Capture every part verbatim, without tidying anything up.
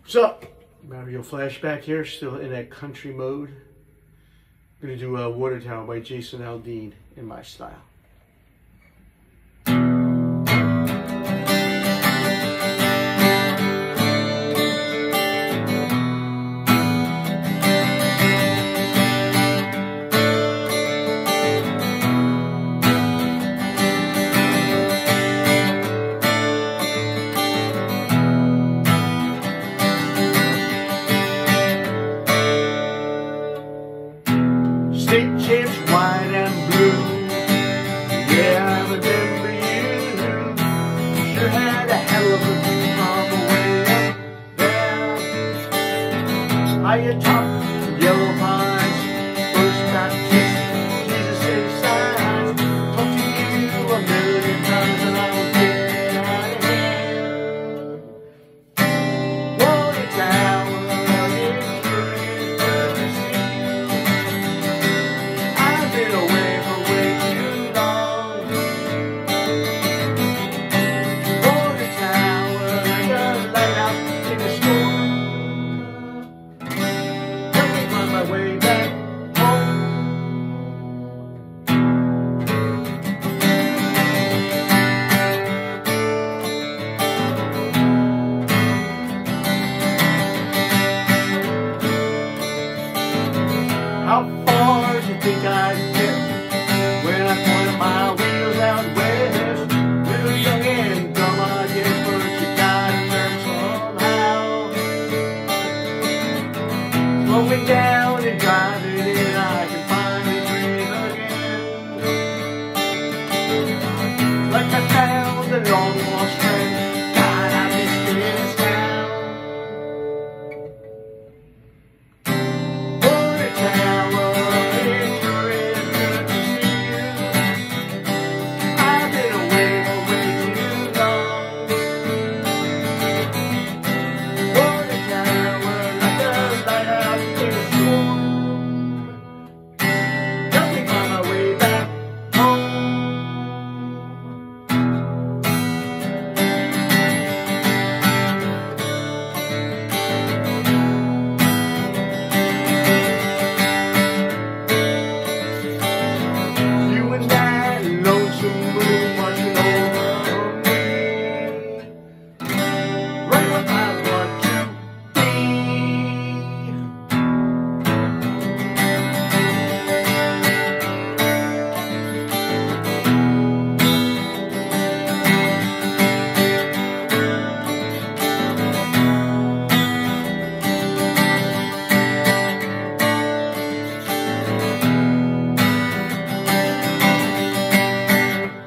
What's up? Mario Flashback here, still in that country mode. I'm going to do a Water Tower by Jason Aldean in my style. State champs, white and blue. Yeah, I remember you. Sure had a hell of a view on the way up there. Higher top, yellow pines, first Baptist, Jesus City signs. Talk to you a million times and I won't get out of here. Water Tower. Way back home. How far do you think I'd get when I pointed my wheels out west? Real young and dumb, I guess, but you gotta learn somehow. Slowing down and driving in, I can finally breathe again. Like I found a long lost friend. God, I miss this town. Water Tower, it sure is good to see you. I've been away for way too long. Water Tower, like a lighthouse in a storm.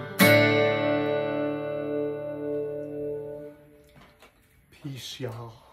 Peace, y'all.